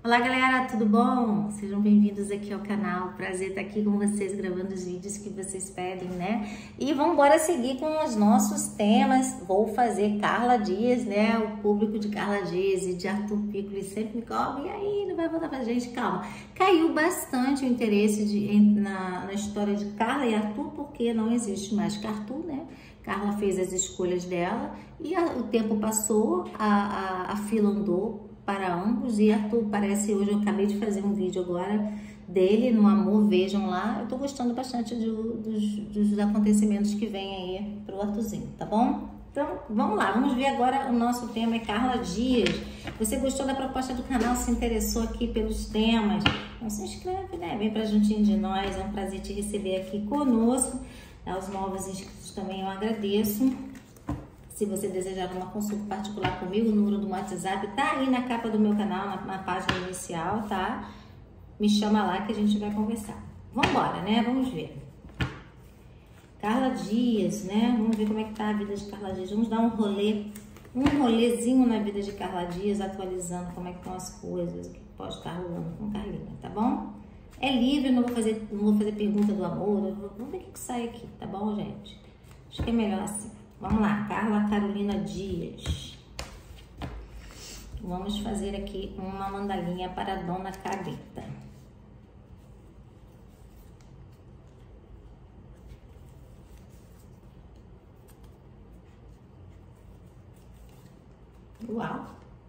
Olá galera, tudo bom? Sejam bem-vindos aqui ao canal, prazer estar aqui com vocês gravando os vídeos que vocês pedem, né? E vamos embora seguir com os nossos temas. Vou fazer Carla Dias, né? O público de Carla Dias e de Arthur Piccoli sempre me cobra, e aí, não vai voltar pra gente? Calma. Caiu bastante o interesse na história de Carla e Arthur, porque não existe mais que Arthur, né? Carla fez as escolhas dela e o tempo passou, a fila andou para ambos, e Arthur parece, hoje eu acabei de fazer um vídeo agora dele no Amor, vejam lá. Eu tô gostando bastante dos acontecimentos que vem aí pro Arthurzinho, tá bom? Então vamos lá, vamos ver agora. O nosso tema é Carla Dias. Você gostou da proposta do canal, se interessou aqui pelos temas, então se inscreve, né? Vem pra juntinho de nós, é um prazer te receber aqui conosco. Aos novos inscritos também eu agradeço. Se você desejar uma consulta particular comigo, o número do WhatsApp tá aí na capa do meu canal, na página inicial, tá? Me chama lá que a gente vai conversar. Vamos embora, né? Vamos ver. Carla Dias, né? Vamos ver como é que tá a vida de Carla Dias. Vamos dar um rolezinho na vida de Carla Dias, atualizando como é que estão as coisas, o que pode estar rolando com Carlinha, tá bom? É livre, não vou fazer pergunta do amor, vamos ver o que sai aqui, tá bom, gente? Acho que é melhor assim. Vamos lá, Carla Carolina Dias. Vamos fazer aqui uma mandalinha para a Dona Carlita. Uau!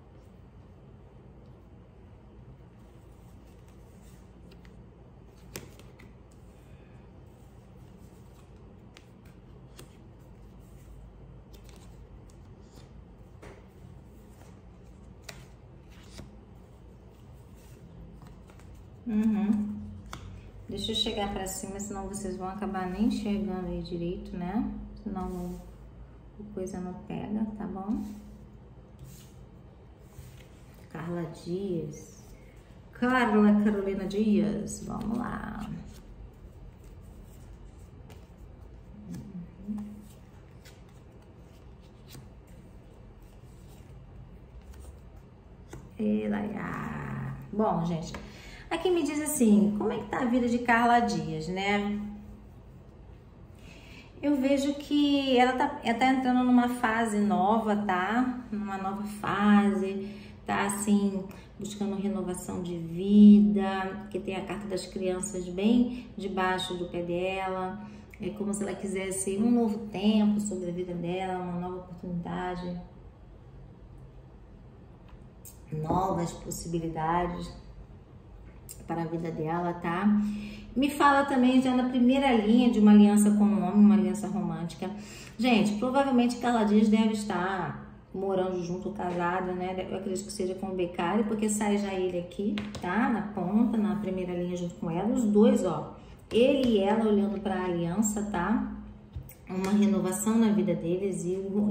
Deixa eu chegar pra cima, senão vocês vão acabar nem enxergando aí direito, né? Senão a coisa não pega, tá bom? Carla Dias. Carla Carolina Dias. Vamos lá. E lá. Bom, gente, aqui me diz assim, como é que tá a vida de Carla Dias, né? Eu vejo que ela tá entrando numa fase nova, tá? Numa nova fase, tá assim, buscando renovação de vida, que tem a carta das crianças bem debaixo do pé dela. É como se ela quisesse um novo tempo sobre a vida dela, uma nova oportunidade, novas possibilidades para a vida dela, tá? Me fala também já na primeira linha de uma aliança com um homem, uma aliança romântica. Gente, provavelmente Carla Dias deve estar morando junto, casada, né? Eu acredito que seja com o Beccario, porque sai já ele aqui, tá? Na ponta, na primeira linha junto com ela. Os dois, ó, ele e ela olhando para a aliança, tá? Uma renovação na vida deles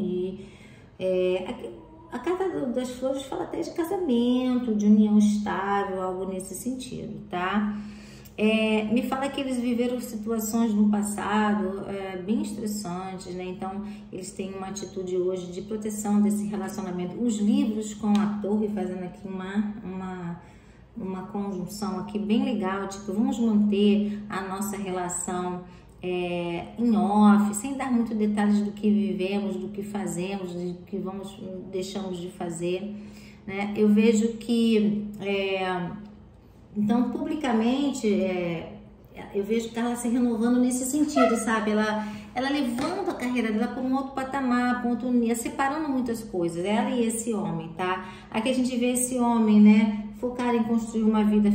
a carta das flores fala até de casamento, de união estável, algo nesse sentido, tá? Me fala que eles viveram situações no passado bem estressantes, né? Então, eles têm uma atitude hoje de proteção desse relacionamento. Os livros com a torre fazendo aqui uma conjunção aqui bem legal, tipo, vamos manter a nossa relação em off, sem dar muito detalhes do que vivemos, do que fazemos, do que deixamos de fazer, né? Eu vejo que, então, publicamente, eu vejo que ela se renovando nesse sentido, sabe? Ela levando a carreira dela para um outro patamar, para um outro nível, separando muitas coisas, ela e esse homem, tá? Aqui a gente vê esse homem, né, focar em construir uma vida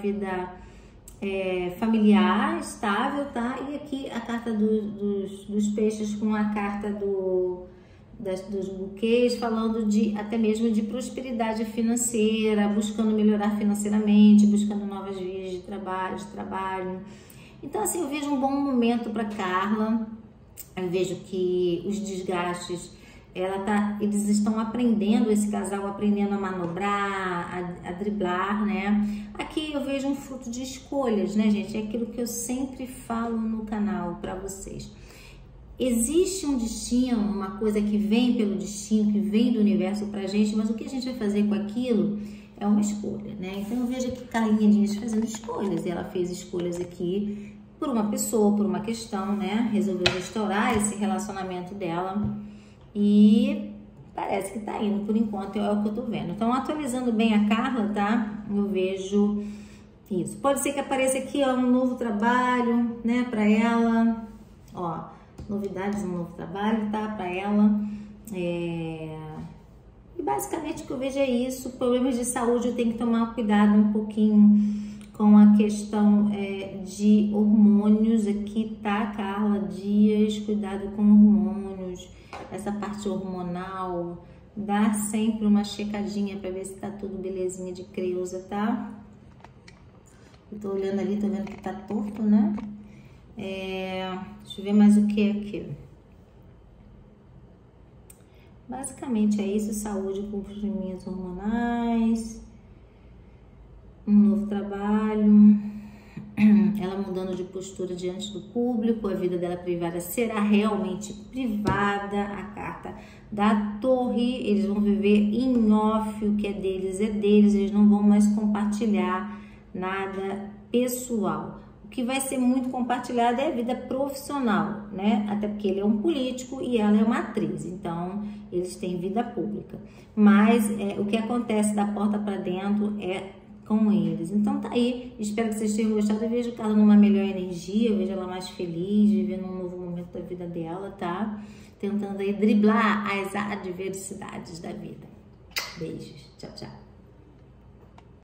familiar, estável, tá? E aqui a carta dos peixes com a carta dos buquês, falando até mesmo de prosperidade financeira, buscando melhorar financeiramente, buscando novas vias de trabalho. Então, assim, eu vejo um bom momento para Carla. Eu vejo que os desgastes, eles estão aprendendo, esse casal aprendendo a manobrar, a driblar, né? Aqui eu vejo um fruto de escolhas, né, gente? É aquilo que eu sempre falo no canal para vocês. Existe um destino, uma coisa que vem pelo destino, que vem do universo pra gente, mas o que a gente vai fazer com aquilo é uma escolha, né? Então eu vejo aqui Carlinha Dias fazendo escolhas, e ela fez escolhas aqui por uma pessoa, por uma questão, né? Resolveu restaurar esse relacionamento dela e parece que tá indo por enquanto, é o que eu tô vendo. Então, atualizando bem a Carla, tá? Eu vejo isso. Pode ser que apareça aqui, ó, um novo trabalho, né, pra ela. Ó, novidades, um novo trabalho, tá? Pra ela. E basicamente o que eu vejo é isso. Problemas de saúde, eu tenho que tomar cuidado um pouquinho com a questão de hormônios aqui, tá, Carla Dias? Cuidado com hormônios, essa parte hormonal, dá sempre uma checadinha para ver se tá tudo belezinha de Creusa, tá? Eu tô olhando ali, tô vendo que tá torto, né? Deixa eu ver mais o que aqui. Basicamente é isso, saúde com probleminhas hormonais, um novo trabalho, ela mudando de postura diante do público, a vida dela privada será realmente privada, a carta da Torre, eles vão viver em off, o que é deles, eles não vão mais compartilhar nada pessoal. O que vai ser muito compartilhado é a vida profissional, né? Até porque ele é um político e ela é uma atriz, então eles têm vida pública. Mas o que acontece da porta para dentro é com eles. Então tá aí, espero que vocês tenham gostado. Eu vejo ela numa melhor energia, eu vejo ela mais feliz, vivendo um novo momento da vida dela, tá? Tentando aí driblar as adversidades da vida. Beijos, tchau, tchau.